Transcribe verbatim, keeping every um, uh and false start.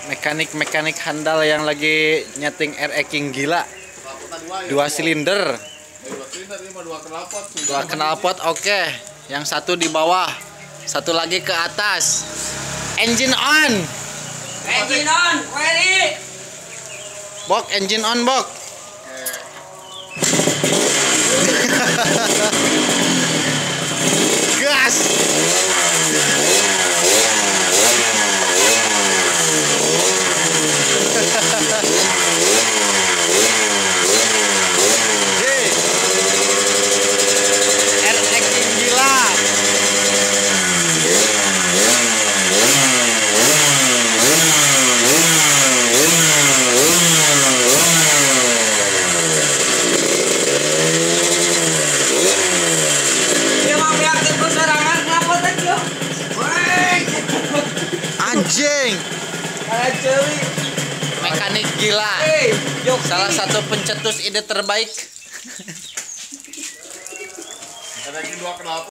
mekanik-mekanik handal yang lagi nyeting R E King gila. Dua silinder. Dua knalpot oke. Okay. Yang satu di bawah, satu lagi ke atas. Engine on. Engine on, ready. Bok, engine on, Bok. Gas. Anjing, mekanik gila, salah satu pencetus ide terbaik.